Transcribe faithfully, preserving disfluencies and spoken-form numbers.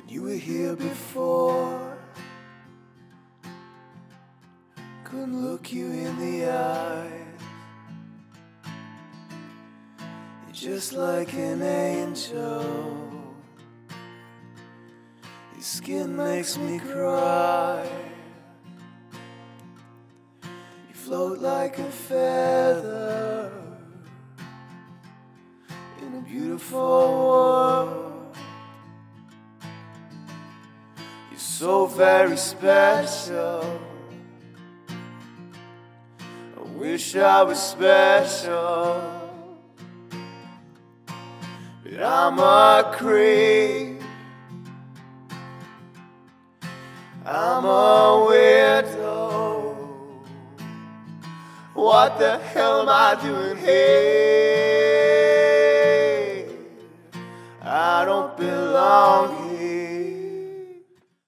You were here before. Couldn't look you in the eyes. You're just like an angel. Your skin makes me cry. You float like a feather in a beautiful world. You're so very special. I wish I was special, but I'm a creep. I'm a weirdo. What the hell am I doing here? I don't belong.